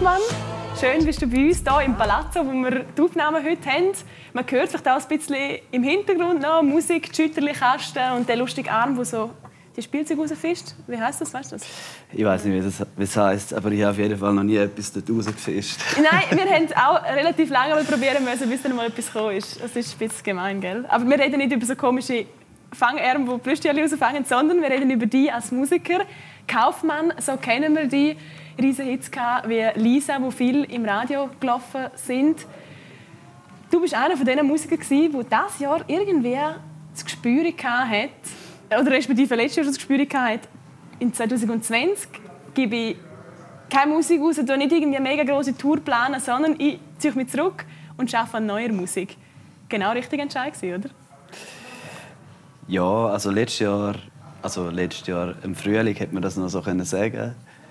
Kaufmann. Schön bist du bei uns hier im Palazzo, wo wir die Aufnahmen heute haben. Man hört vielleicht auch ein bisschen im Hintergrund noch Musik, die Schütterli-Kasten und der lustige Arm, der so die Spielzeuge rausfischt. Wie heisst das? Weißt du das? Ich weiß nicht, wie es heisst, aber ich habe auf jeden Fall noch nie etwas dort rausgefischt. Nein, wir haben es auch relativ lange probieren müssen, bis dann mal etwas gekommen ist. Das ist ein bisschen gemein, gell? Aber wir reden nicht über so komische Fangärme, die Plüschtiere rausfangen, sondern wir reden über dich als Musiker. Kaufmann, so kennen wir dich. Riesen Hits wie «Lisa», die viel im Radio gelaufen sind. Du bist einer von diesen Musikern, der dieses Jahr irgendwie das Gespür hatte, oder respektive letztes Jahr das Gespür hatte, in 2020 gebe ich keine Musik raus, nicht irgendwie eine mega grosse Tour planen, sondern ich ziehe mich zurück und arbeite an neuer Musik. Genau richtig Entscheidung, oder? Ja, also letztes Jahr im Frühling hätte man das noch so sagen.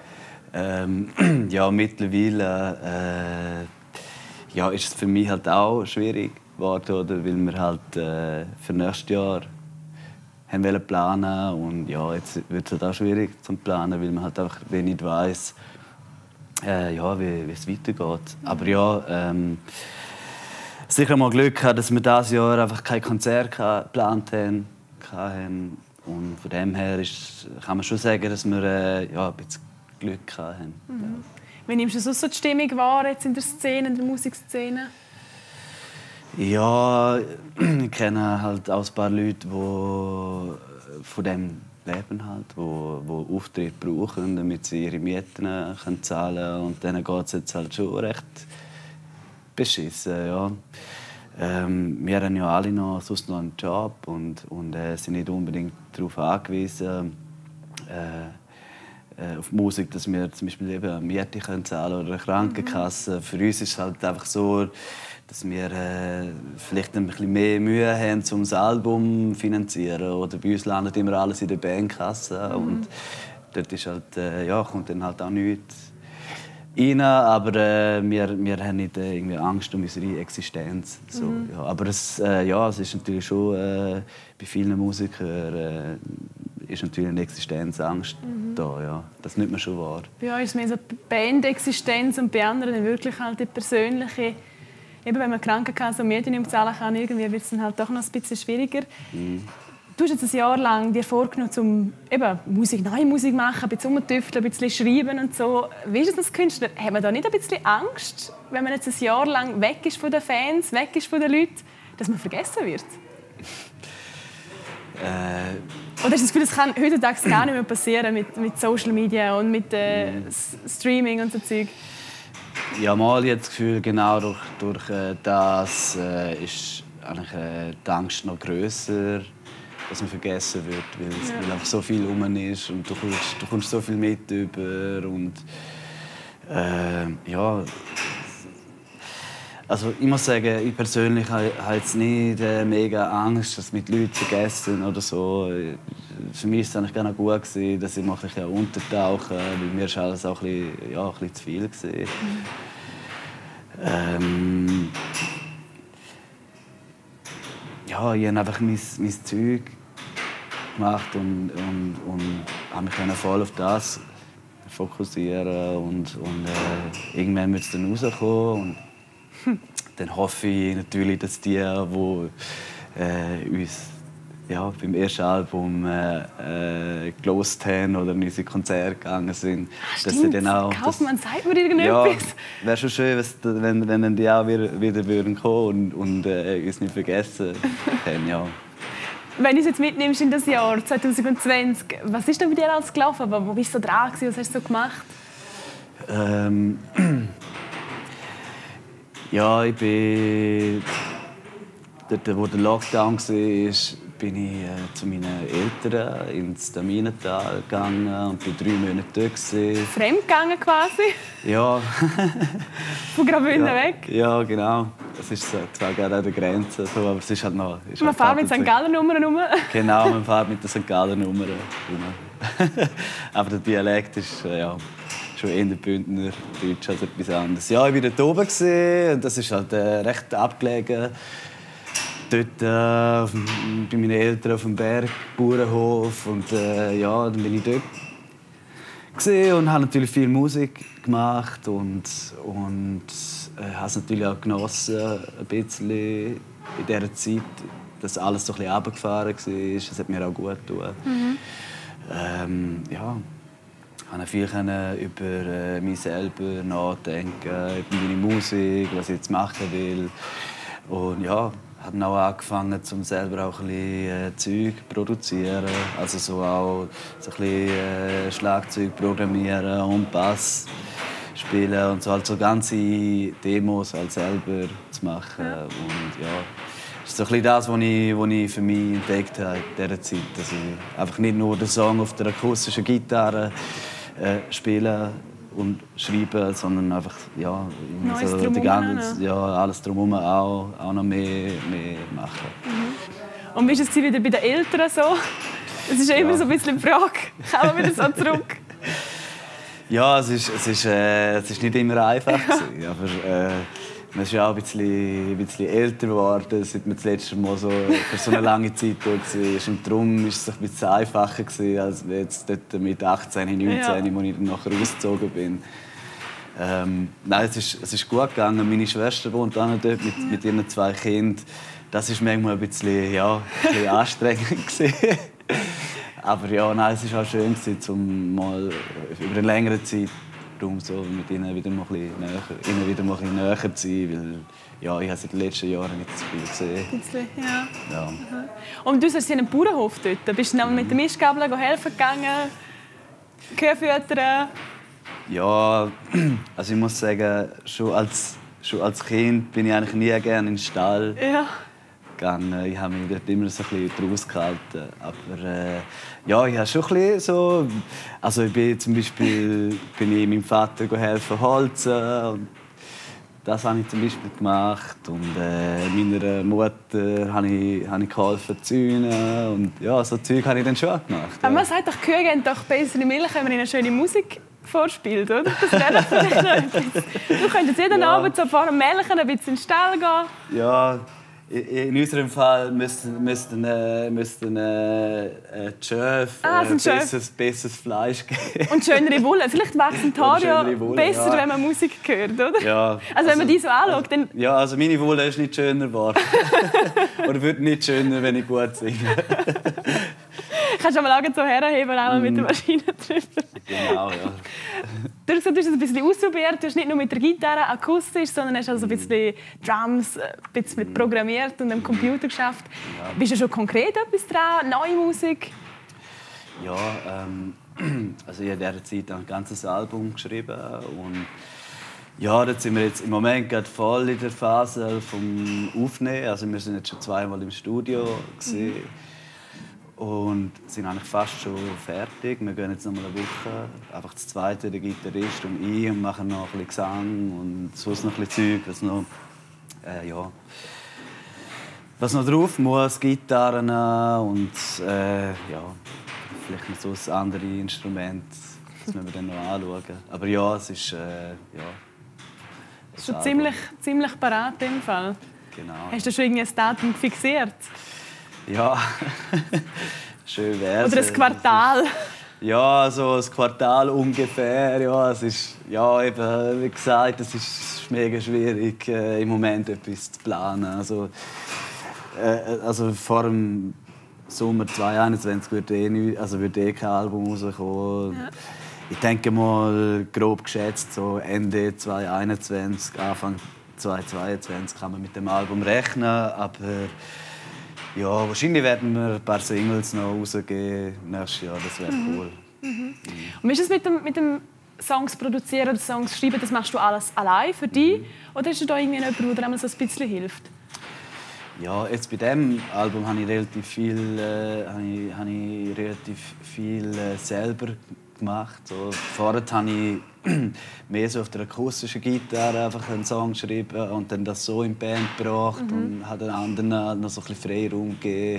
Ja, mittlerweile ist es für mich halt auch schwierig geworden, oder? Weil wir halt für nächstes Jahr haben wollen planen und ja, jetzt wird es halt auch schwierig zum planen, weil man halt einfach wenig weiss, wie es weitergeht. Aber ja, sicher mal Glück gehabt, dass wir dieses Jahr einfach kein Konzert geplant haben. Und von dem her kann man schon sagen, dass wir ein bisschen Glück hatten. Mhm. Ja. Wie nimmst du sonst so die Stimmung wahr jetzt in der Szene, in der Musikszene? Ja, ich kenne halt auch ein paar Leute, die von dem leben, die Auftritte brauchen, damit sie ihre Mieten zahlen können. Und denen geht es jetzt halt schon recht beschissen. Ja. Wir haben ja alle sonst noch einen Job und sind nicht unbedingt darauf angewiesen, auf Musik, dass wir zum Beispiel eben eine Miete zahlen können oder eine Krankenkasse. Für uns ist es halt einfach so, dass wir vielleicht ein bisschen mehr Mühe haben, um das Album zu finanzieren. Oder bei uns landet immer alles in der Bandkasse. Und dort ist halt, kommt dann halt auch nichts rein. Aber wir haben nicht irgendwie Angst um unsere Existenz. So, ja. Aber es ist natürlich schon bei vielen Musikern ist natürlich eine Existenzangst da. Ja. Das nimmt man schon wahr. Bei uns ist es mehr so die Bandexistenz und bei anderen wirklich halt die persönliche. Eben, wenn man Krankenkasse und Mieten nicht zahlen kann, irgendwie wird es dann halt doch noch ein bisschen schwieriger. Du hast jetzt ein Jahr lang dir vorgenommen, um neue Musik zu machen, ein bisschen rumzutüfteln, ein bisschen schreiben und so. Wie ist es als Künstler? Hat man da nicht ein bisschen Angst, wenn man jetzt ein Jahr lang weg ist von den Fans, weg ist von den Leuten, dass man vergessen wird? Oder hast du das Gefühl, das kann heutzutage gar nicht mehr passieren mit Social Media und mit Streaming und so Zeug? Ja, mal jetzt das Gefühl, genau durch das ist eigentlich die Angst noch grösser, dass man vergessen wird, weil einfach so viel rum ist und du kommst so viel mit über und also ich muss sagen, ich persönlich habe jetzt nicht mega Angst, dass mit Leuten vergessen oder so. Für mich war es eigentlich gar nicht gut, dass ich mal ein bisschen untertauche, weil mir war alles auch ein bisschen zu viel. Ich habe einfach mein Zeug gemacht und habe mich voll auf das fokussieren und irgendwann wird es dann rauskommen. Und dann hoffe ich natürlich, dass die uns beim ersten Album gelost haben oder in unsere Konzerte gegangen sind. Dass sie dann auch Kaufmann sagt mir irgendetwas. Ja, wäre schon schön, wenn dann die auch wieder würden kommen und uns nicht vergessen haben. Ja. Wenn du es jetzt mitnimmst in das Jahr 2020, was ist denn bei dir alles gelaufen? Wo bist du so dran? Was hast du so gemacht? Ja, ich bin dort, wo der Lockdown war, bin ich zu meinen Eltern ins Daminental gegangen und bin 3 Monate dort. Fremdgegangen quasi? Ja. Von Graubünden weg? Ja, genau. Es ist zwar gerade an der Grenze, so, aber es ist halt noch... Man fährt mit St. Galler-Nummern rum? Genau, man fährt mit den St. Galler-Nummern rum. Aber der Dialekt ist schon eher Bündner Deutsch als etwas anderes. Ja, ich war dort oben und das ist halt recht abgelegen. Dort bei meinen Eltern auf dem Berg, Bauernhof. Und dann bin ich dort und habe natürlich viel Musik gemacht und habe es natürlich auch genossen, ein bisschen in dieser Zeit, dass alles so ein bisschen runtergefahren war. Das hat mir auch gut getan. Ja, ich konnte viel über mich selber nachdenken, über meine Musik, was ich jetzt machen will. Und ja, habe auch angefangen, um selber auch ein bisschen Zeug zu produzieren. Also so auch so ein bisschen Schlagzeug programmieren und Bass spielen und so halt so ganze Demos halt selber zu machen. Ja. Und ja, das ist so ein bisschen das, was ich für mich entdeckt habe in dieser Zeit. Dass ich einfach nicht nur den Song auf der akustischen Gitarre spielen und schreiben, sondern einfach ja, so die ganze, ja, alles drumherum auch noch mehr machen. Und wie ist es wieder bei den Eltern so? Es ist ja immer so ein bisschen die Frage, kommen wir wieder so zurück? Ja, es ist nicht immer einfach gewesen, aber man ist ja auch ein bisschen älter geworden, seit man das letzte Mal so für so eine lange Zeit da war. Und darum war es ein bisschen einfacher gewesen, als jetzt dort mit 18, 19, ja. Als ich dann nachher ausgezogen bin. Nein, es ist gut gegangen. Meine Schwester wohnt auch noch dort mit ihren 2 Kindern. Das war manchmal ein bisschen anstrengend gewesen. Aber ja, nein, es war auch schön, um mal über eine längere Zeit so mit ihnen wieder mal ein bisschen näher zu sein, weil ja, ich habe seit den letzten Jahren nicht so viel gesehen. Ja. Und du hast in einem Bauernhof dort. Bist du dann mit den Mistgabeln helfen gegangen? Kühe füttern? Ja, also ich muss sagen, schon als Kind bin ich eigentlich nie gerne in den Stall gegangen. Ich habe mich dort immer so ein bisschen draus gehalten. Aber ja, ich habe schon ein bisschen so... Also ich bin zum Beispiel meinem Vater helfen holzen. Und das habe ich zum Beispiel gemacht. Und meiner Mutter habe ich geholfen zäunen. Und ja, so Zeug habe ich dann schon gemacht. Aber man sagt doch, Kühe geben doch bessere Milch, wenn man ihnen schöne Musik vorspielt, oder? Das wäre vielleicht noch etwas. Du könntest jeden Abend so vor dem Melken ein bisschen in den Stall gehen. Ja, in unserem Fall müssten Schöf besseres Fleisch geben. Und schönere Wolle. Vielleicht wachsen die Haare ja besser, wenn man Musik hört, oder? Ja. Also wenn man die so anschaut, dann... Ja, also meine Wolle ist nicht schöner geworden. Oder wird nicht schöner, wenn ich gut singe. Kannst du mal so herheben, auch mit der Maschine drüber. Genau, ja. Du hast gesagt, du hast ein bisschen ausprobiert. Du hast nicht nur mit der Gitarre akustisch, sondern hast also ein bisschen Drums ein bisschen mit programmiert und am Computer geschafft. Ja. Bist du schon konkret etwas dran? Neue Musik? Ja, also ich habe in dieser Zeit ein ganzes Album geschrieben. Und ja, jetzt sind wir jetzt im Moment gerade voll in der Phase vom Aufnehmen. Also wir sind jetzt schon 2-mal im Studio gewesen. Und sind eigentlich fast schon fertig. Wir gehen jetzt noch mal eine Woche, einfach das zweite, der Gitarrist und ich, und machen noch ein bisschen Gesang und sonst noch ein bisschen Zeug, was noch drauf muss, Gitarren und ja, vielleicht noch so ein anderes Instrument, das müssen wir dann noch anschauen. Aber ja, es ist schon ziemlich parat im Fall. Genau. Hast du schon irgendwie ein Datum fixiert? Ja, schön wär's. Oder ein Quartal? Ja, so ein Quartal ungefähr. Ja, es ist, ja, eben, wie gesagt, es ist mega schwierig, im Moment etwas zu planen. Also vor dem Sommer 2021 würde kein Album rauskommen. Ja. Ich denke mal, grob geschätzt, so Ende 2021, Anfang 2022 kann man mit dem Album rechnen. Aber ja, wahrscheinlich werden wir ein paar Singles noch rausgeben nächstes Jahr. Das wäre cool. Und wie ist es mit dem Songs produzieren oder Songs schreiben? Das machst du alles allein für dich? Oder hast du da irgendwie jemanden, der einem so ein bisschen hilft? Ja, jetzt bei diesem Album habe ich relativ viel selber gemacht. So, vorher habe ich mehr so auf der akustischen Gitarre einfach einen Song geschrieben und dann das so in die Band gebracht und habe den anderen noch so ein bisschen Freiraum gegeben.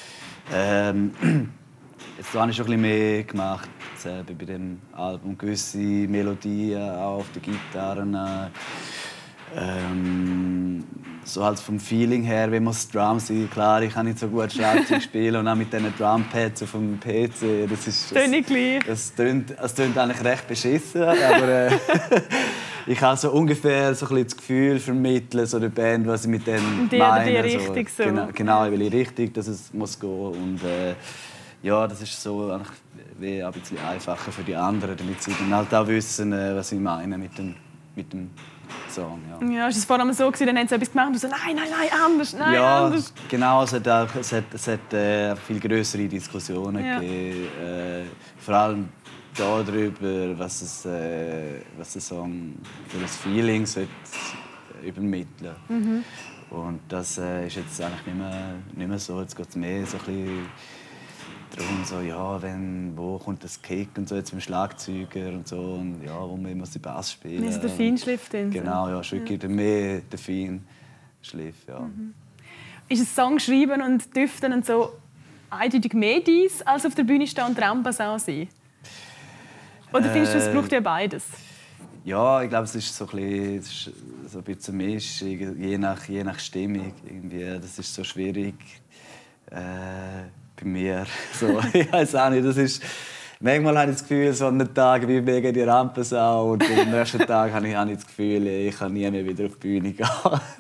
Jetzt habe ich schon ein bisschen mehr gemacht selber bei dem Album. Gewisse Melodien auch auf den Gitarren. so halt vom Feeling her, wie man das Drum sieht. Klar, ich kann nicht so gut Schlagzeug spielen und auch mit diesen Drumpads auf dem PC. Das tönt eigentlich recht beschissen, aber ich habe so ungefähr so ein bisschen das Gefühl vermitteln, so der Band, was ich mit denen meine. Richtung so. Genau, in welche Richtung dass es muss gehen. Und ja, das ist so eigentlich wie ein bisschen einfacher für die anderen, damit sie dann halt auch wissen, was ich meine mit dem Song. Ja, ist es vor allem so, dann haben sie etwas gemacht und so, nein, anders, anders. Genau, es hat viel größere Diskussionen gegeben. Vor allem darüber, was der Song für ein Feeling übermitteln sollte. Und das ist jetzt eigentlich nicht mehr so. Jetzt geht es mehr so ein bisschen darum, so, ja, wo kommt das Kick und so, jetzt mit dem Schlagzeuger und so, und ja, wo muss die Bass spielen. Ist der Feinschliff drin? Genau, ja, ist wirklich mehr der Feinschliff, ja. Ist ein Song schreiben und dürften und so eindeutig mehr dies, als auf der Bühne stehen und Rampas auch sein? Oder findest du, es braucht ja beides? Ja, ich glaube, es ist so ein bisschen Mischung, je nach Stimmung. Irgendwie. Das ist so schwierig bei mir. So, ich weiß auch nicht. Das ist, manchmal habe ich das Gefühl, so an einem Tag wie mega die Rampensau und am nächsten Tag habe ich das Gefühl, ich kann nie mehr wieder auf die Bühne gehen.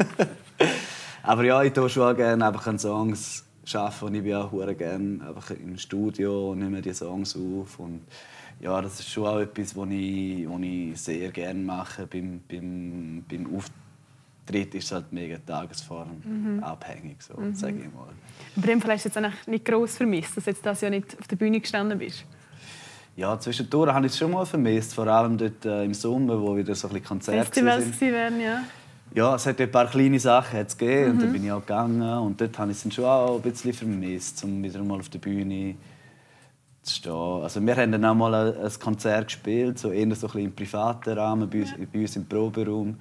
Aber ja, ich tue schon gerne einfach Songs arbeiten und ich bin auch gerne einfach im Studio und nehme die Songs auf. Und ja, das ist schon auch etwas, was ich sehr gerne mache. Beim Auftritt ist es halt mega tagesformabhängig, so, sage ich mal. Aber im Fall hast du jetzt eigentlich nicht gross vermisst, dass du jetzt das Jahr nicht auf der Bühne gestanden bist? Ja, zwischendurch habe ich es schon mal vermisst, vor allem dort im Sommer, wo wieder so ein bisschen Konzerte Festivals waren, ja. Ja, es hat ein paar kleine Sachen gegeben und dann bin ich auch gegangen und dort habe ich es dann schon auch ein bisschen vermisst, um wieder mal auf der Bühne zu stehen. Also wir haben dann auch mal ein Konzert gespielt, so eher so ein bisschen im privaten Rahmen, bei uns im Proberaum.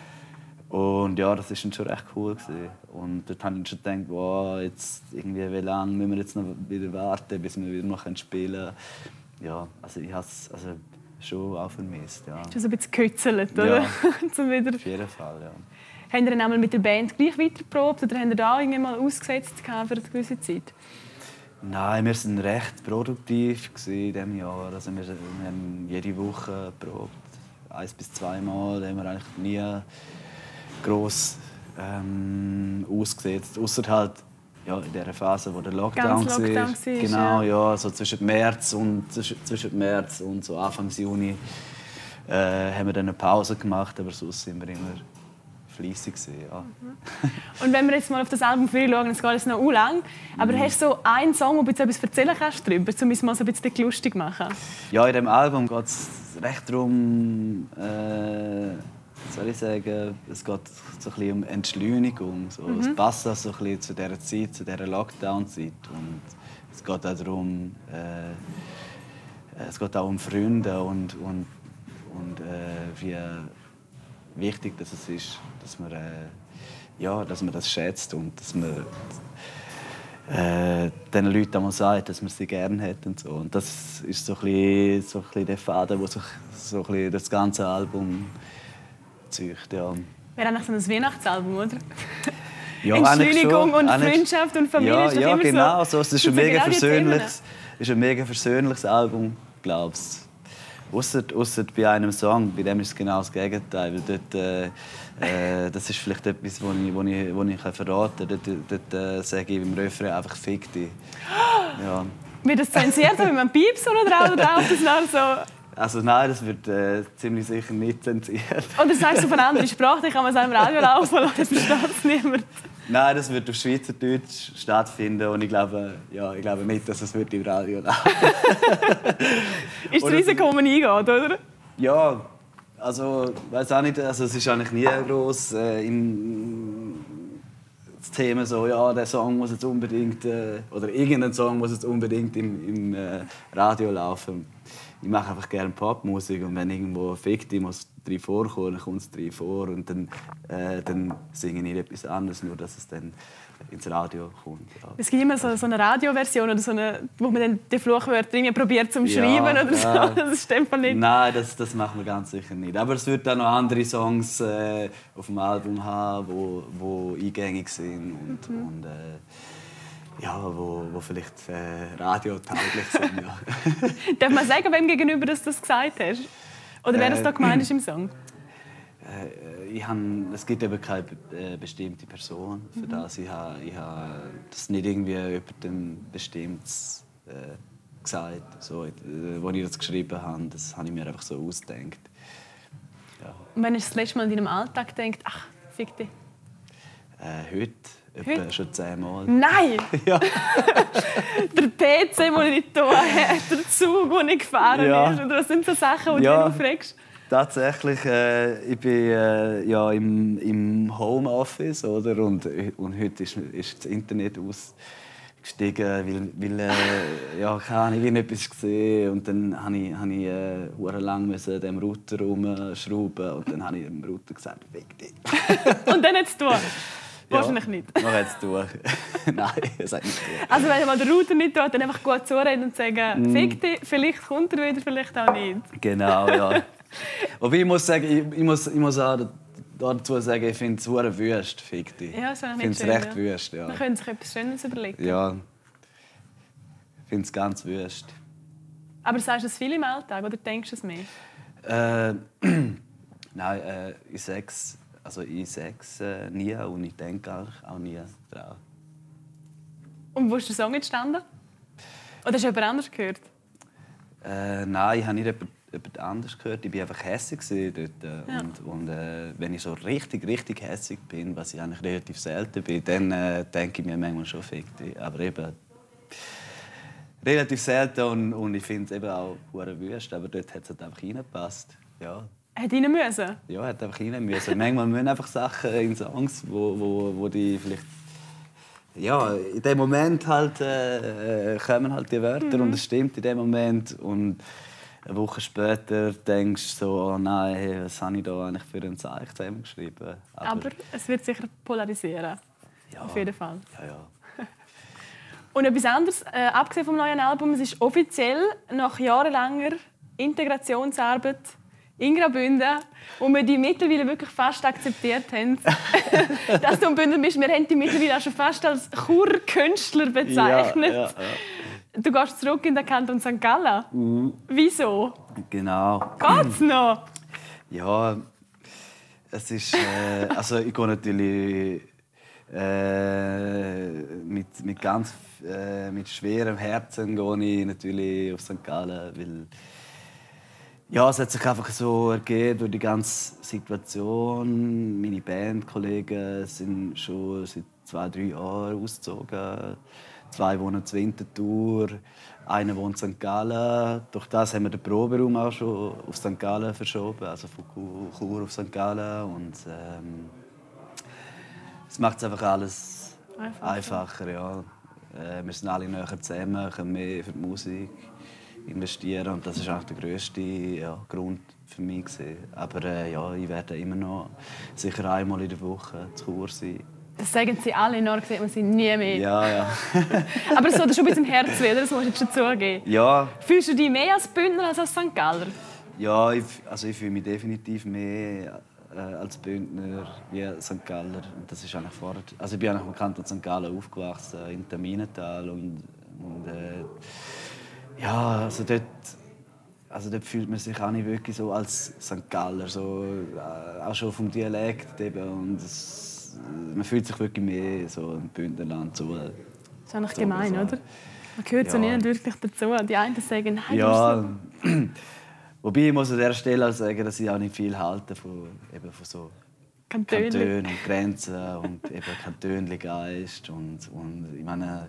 Und ja, das war dann schon recht cool gewesen. Und dort habe ich schon gedacht, wow, jetzt irgendwie, wie lange müssen wir jetzt noch wieder warten, bis wir wieder noch spielen können. Ja, also ich habe es schon auch vermisst. Ja. Hast du so ein bisschen gekützelt, oder? Ja, wieder... auf jeden Fall, ja. Habt ihr dann einmal mit der Band gleich weitergeprobt oder habt ihr da mal ausgesetzt für eine gewisse Zeit? Nein, wir waren recht produktiv in diesem Jahr. Also wir haben jede Woche geprobt, 1 bis 2 Mal. Da haben wir eigentlich nie gross ausgesetzt, ausser halt ja, in der Phase, wo der Lockdown war. Genau, ja, so zwischen März und so Anfang Juni haben wir dann eine Pause gemacht, aber sonst sind wir immer fleissig gewesen, ja. Und wenn wir jetzt mal auf das Album schauen, es geht jetzt noch lang, aber hast du so einen Song, wo du etwas erzählen kannst darüber, um uns mal so ein bisschen lustig machen? Ja, in diesem Album geht es recht darum, soll ich sagen, es geht so ein bisschen um Entschleunigung. So. Es passt auch so ein bisschen zu dieser Zeit, zu dieser Lockdown-Zeit. Und es geht auch darum, es geht auch um Freunde und wie wichtig dass es ist, dass man das schätzt und dass man den Leuten auch mal sagt, dass man sie gerne hat und so. Und das ist so ein bisschen der Faden, der sich so ein bisschen das ganze Album zieht. Ja. Wäre eigentlich so ein Weihnachtsalbum, oder? Ja, Entschleunigung und Freundschaft und Familie ja, ist doch ja, immer genau. so. Es ist ein mega versöhnliches Album, glaube ich. Ausser bei einem Song, bei dem ist es genau das Gegenteil. Weil dort, das ist vielleicht etwas, das ich verraten kann. Dort sage ich im Refrain einfach «Fick dich». Ja. Wird das zensiert, wenn man piepst oder drauf? Das so? Also nein, das wird ziemlich sicher nicht zensiert. Oder sagst du von anderen Sprachen, kann man es auch im Radio laufen lassen, das versteht es niemand. Nein, das wird auf Schweizerdeutsch stattfinden und ich glaube nicht, dass es im Radio laufen wird. Ist das Risiko, das man eingeht, oder? Ja, also weiß auch nicht, also es ist eigentlich nie groß das Thema so, ja, der Song muss jetzt unbedingt oder irgendein Song muss jetzt unbedingt im Radio laufen. ich mache einfach gerne Popmusik und wenn irgendwo «Fick dich» muss drin vorkommen, dann kommt es drin vor und dann singe ich nicht etwas anderes, nur dass es dann ins Radio kommt. Ja. Es gibt immer so eine Radioversion oder so eine, wo man dann die Fluchwörter irgendwie probiert zum Schreiben oder so. Das ist in dem Fall nicht. Nein, das machen wir ganz sicher nicht. Aber es wird auch noch andere Songs auf dem Album haben, wo eingängig sind und ja, wo vielleicht radiotauglich sind. Ja. Darf man sagen, wem gegenüber dass du das gesagt hast? Oder wer das da gemeint ist im Song? Es gibt eben keine bestimmte Person für das. Ich habe das nicht irgendwie jemandem Bestimmtes gesagt. So, als ich das geschrieben habe, das habe ich mir einfach so ausgedacht. Ja. Und wenn du das letzte Mal in deinem Alltag denkst, ach, fick dich? Heute? Etwa schon 10 Mal. Nein! Ja. Der PC, den ich hier habe, der Zug, den ich gefahren bin. Oder was sind so Sachen, die du dich aufregst? Tatsächlich, ich bin im Homeoffice, oder? Und heute ist das Internet ausgestiegen, weil keine Ahnung, irgendetwas gesehen und dann habe ich lang an dem Router herumschrauben und dann habe ich dem Router gesagt, «Fick dich!» Und dann hat es durch? Wahrscheinlich nicht. Dann hat es durch. Nein, das hat nicht durch. Also wenn mal der Router nicht tut, dann einfach gut zureden und sagen, «Fick dich!» Vielleicht kommt er wieder, vielleicht auch nicht. Genau, ja. Aber ich muss sagen, ich muss auch dazu sagen, ich finde es sehr wüst, «Fick dich!» Ja, so ich finde es recht wüst, ja. Man könnte sich etwas Schönes überlegen. Ja, ich finde es ganz wüst. Aber sagst du es viel im Alltag oder denkst du es mehr? Nein, ich sage es nie und ich denke auch nie daran. Und wo ist der Song entstanden? Oder hast du jemand anderes gehört? Nein, ich habe nicht jemand anderes gehört. Ich war einfach hässig dort. Ja. Und wenn ich so richtig hässig bin, was ich eigentlich relativ selten bin, dann denke ich mir manchmal schon «Fick dich!» Aber eben relativ selten und ich finde es eben auch hure wüst. Aber dort hat es halt einfach reingepasst. Ja. Hat rein müssen? Ja, hat einfach rein müssen. Manchmal müssen einfach Sachen in Songs, wo die vielleicht ja, in dem Moment halt kommen halt die Wörter und es stimmt in dem Moment und eine Woche später denkst du so, oh nein, hey, was habe ich da eigentlich für ein Zeichen zusammengeschrieben? Aber es wird sicher polarisieren. Ja, auf jeden Fall. Ja. Und etwas anderes, abgesehen vom neuen Album, es ist offiziell nach jahrelanger Integrationsarbeit in Graubünden, wo wir die mittlerweile wirklich fast akzeptiert haben, dass du in Bünden bist. Wir haben dich mittlerweile auch schon fast als Churkünstler bezeichnet. Ja. Du gehst zurück in den Kanton St. Gallen. Wieso? Genau. Geht's noch? Ja, es ist... also ich gehe natürlich mit schwerem Herzen gehe ich natürlich auf St. Gallen, weil ja, es hat sich einfach so ergeben durch die ganze Situation. Meine Bandkollegen sind schon seit 2-3 Jahren ausgezogen. 2 wohnen in Winterthur, einer wohnt in St. Gallen. Durch das haben wir den Proberaum auch schon auf St. Gallen verschoben, also von Chur auf St. Gallen. Und es macht es einfach alles einfacher. Ja. Wir sind alle näher zusammen, können mehr für die Musik investieren und das war auch der grösste Grund für mich. Aber ich werde immer noch sicher einmal in der Woche zu Chur sein. Das sagen sie alle, in Nord sieht man sie nie mehr. Ja. Aber so, das ist schon ein bisschen Herz wieder, das musst du jetzt schon zugeben. Ja. Fühlst du dich mehr als Bündner als St. Galler? Ja, ich fühle mich definitiv mehr als Bündner wie St. Galler. Das ist eigentlich vorher. Also ich bin eigentlich im Kanton St. Gallen aufgewachsen, in Terminental und ja, also dort fühlt man sich auch nicht wirklich so als St. Galler, so, auch schon vom Dialekt eben. Und man fühlt sich wirklich mehr so im Bündnerland so. Das ist eigentlich gemein, oder? Man gehört so nicht wirklich dazu. Die einen sagen, nein, ja. Wobei ich muss an dieser Stelle auch sagen, dass ich auch nicht viel halte von so Kantonen und Grenzen und eben Kantönli-Geist und ich meine,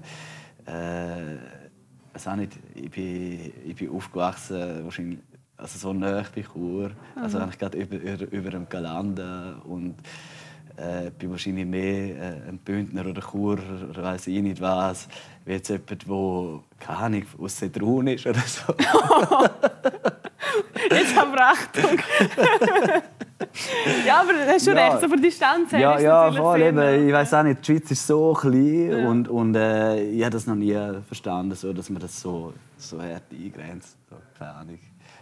ich bin aufgewachsen wahrscheinlich also so nahe bei Chur, also eigentlich gerade über dem Galanden und bin wahrscheinlich mehr ein Bündner oder Churer oder weiss ich nicht was, wie jetzt jemand, der, keine Ahnung, aus Sedrun ist oder so. Jetzt aber Achtung! Ja, aber du hast schon recht, so von der Distanz her ist es natürlich voll, sehr eben. nah. Ich weiss auch nicht, die Schweiz ist so klein und ich habe das noch nie verstanden, so, dass man das so hart eingrenzt. So, keine Ahnung.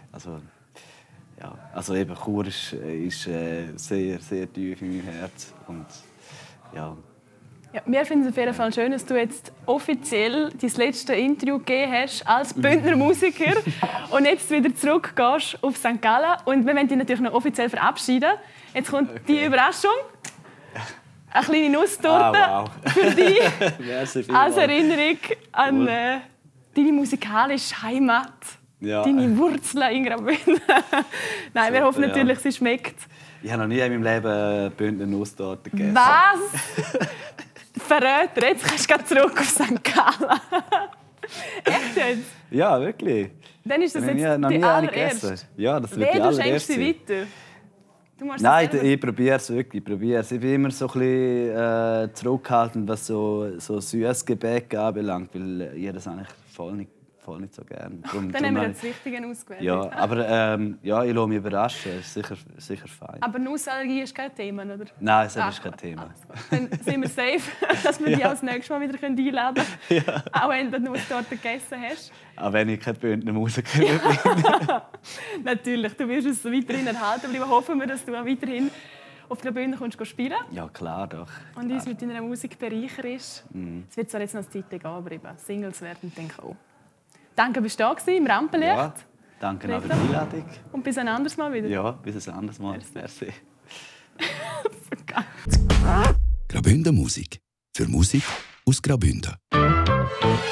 Also eben, Chur ist sehr, sehr tief in meinem Herz. Und, ja. Ja, wir finden es auf jeden Fall schön, dass du jetzt offiziell dein letztes Interview gegeben hast als Bündner Musiker und jetzt wieder zurückgehst auf St. Gallen. Und wir wollen dich natürlich noch offiziell verabschieden. Jetzt kommt die Überraschung. Eine kleine Nusstorte wow. für dich als Erinnerung an deine musikalische Heimat, deine Wurzeln in Graubünden. Nein, wir hoffen natürlich, sie schmeckt. Ich habe noch nie in meinem Leben Bündner Nusstorte gegessen. Was? Verräter, jetzt kannst du zurück auf St. Gallen. Echt jetzt? Ja, wirklich. Dann ist das jetzt noch die nie allererste. Ja, das wird die du allererste. schenkst sie weiter. Nein, ich probiere es wirklich. Ich bin immer so ein bisschen zurückhaltend, was so süßes Gebäck anbelangt, weil ich das eigentlich voll nicht so gerne. Dann haben wir das Richtige ausgewählt. Ja, aber ich lasse mich überraschen. Das ist sicher fein. Aber Nussallergie ist kein Thema, oder? Nein, das ist kein Thema. Dann sind wir safe, dass wir dich als nächstes Mal wieder einladen können. Ja. Auch wenn du die Nusstorte gegessen hast. Auch wenn ich kein Bündner Musiker bin. Natürlich, du wirst es weiterhin erhalten. Aber hoffen wir, dass du auch weiterhin auf der Bühne spielen kannst. Ja, klar doch. Und uns mit deiner Musik bereicherst. Es wird zwar jetzt noch eine Zeit gehen, aber eben Singles werden dann kommen. Danke, dass du da warst im Rampenlicht. Ja, danke auch für die Einladung. Und bis ein anderes Mal wieder. Ja, bis ein anderes Mal. Merci. Graubünden Musik. Für Musik aus Graubünden.